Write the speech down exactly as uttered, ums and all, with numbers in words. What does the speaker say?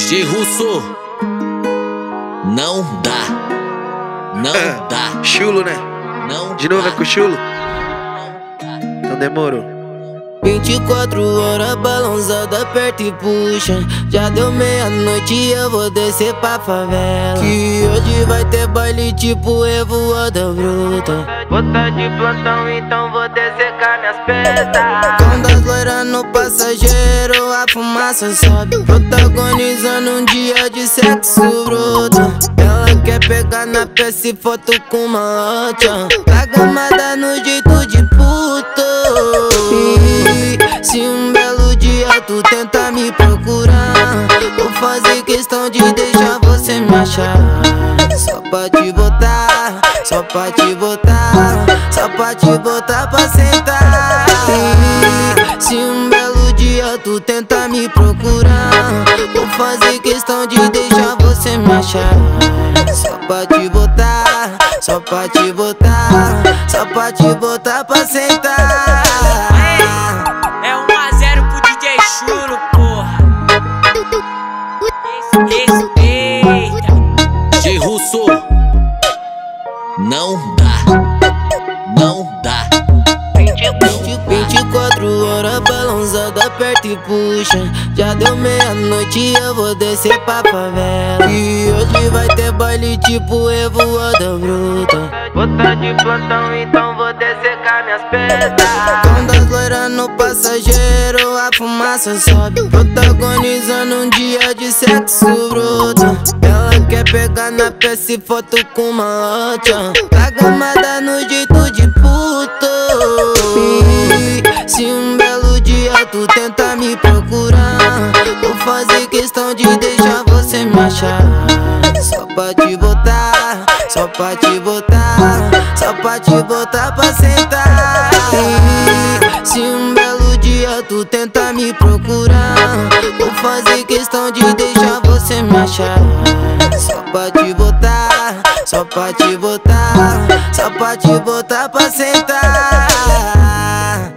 D J Russo, não dá, não Ah, dá. Chulo, né? Não De novo dá. é com o chulo? Então demorou. vinte e quatro horas balançada, aperta e puxa. Já deu meia-noite e eu vou descer pra favela. Que hoje vai ter baile tipo revoada bruta. Vou tá de plantão, então vou descer com minhas peças. Quando as loiras no passageiro, a fumaça sobe. Protagonizando um dia de sexo bruto. Ela quer pegar na peça e foto com uma outra. Tá gamada no jeito de puto. E se um belo dia tu tenta me procurar, vou fazer questão de deixar você me achar. Só pra te botar, só pra te botar, só pra te botar pra sentar. E se um belo dia tu tenta me procurar, vou fazer questão de deixar você me achar. Só pra te botar, só pra te botar, só pra te botar pra sentar. É um a zero pro D J Chulo, porra. Respeita. D J Russo, não dá, não dá. vinte e quatro horas balançada, aperta e puxa. Já deu meia-noite e eu vou descer pra favela. E hoje vai ter baile tipo revoada bruta. Vou tá de plantão, então vou descer com minhas peças. Quando as loiras no passageiro, a fumaça sobe. Protagonizando um dia de sexo bruto. Ela quer pegar na peça e foto com uma outra. Tá gamada no jeito de puto. E se um belo dia tu tenta me procurar, vou fazer questão de deixar você me achar. Só pra te botar, só pra te botar, só pra te botar pra sentar. E se um belo dia tu tenta me procurar, vou fazer questão de deixar você me achar. Só pra te botar, só pra te botar, só pra te botar pra sentar.